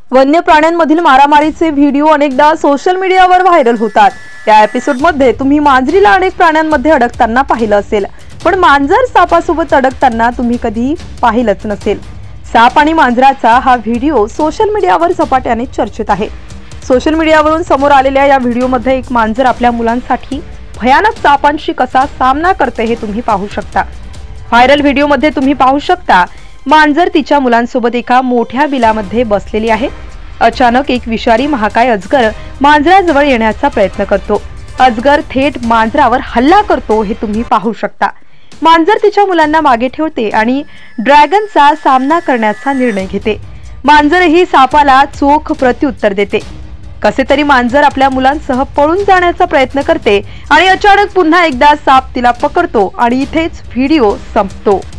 वन्य प्राण्यांमधील मारामारीचे व्हिडिओ अनेकदा सोशल मीडियावर व्हायरल होतात। या एपिसोडमध्ये तुम्ही मांजरीला अनेक प्राण्यांमध्ये अडकताना पाहिलं असेल, पण मांजर सापासोबत अडकताना तुम्ही कधी पाहिलंच नसेल। साप आणि मांजराचा हा व्हिडिओ सोशल मीडियावर झपाट्याने चर्चेत आहे। सोशल मीडियावरून समोर आलेल्या या व्हिडिओमध्ये एक मांजर आपल्या मुलांसाठी भयानक सापांशी कसा सामना करते हे तुम्ही पाहू शकता। व्हायरल व्हिडिओमध्ये तुम्ही पाहू शकता मांजर तिच्या मुलांसोबत एका मोठ्या बिलामध्ये बसलेली आहे। अचानक एक विषारी महाकाय अजगर मांजराजवळ येण्याचा प्रयत्न करतो। अजगर थेट मांजरावर हल्ला करतो हे तुम्ही पाहू शकता। मांजर तिच्या मुलांना मागे ठेवते आणि ड्रॅगनचा सामना करण्याचा निर्णय घेते। मांजरही सापाला चोख प्रत्युत्तर देते। कसे तरी मांजर आपल्या मुलांसह पळून जाण्याचा प्रयत्न करते आणि अचानक पुन्हा एकदा साप तिला पकडतो आणि इथेच व्हिडिओ संपतो।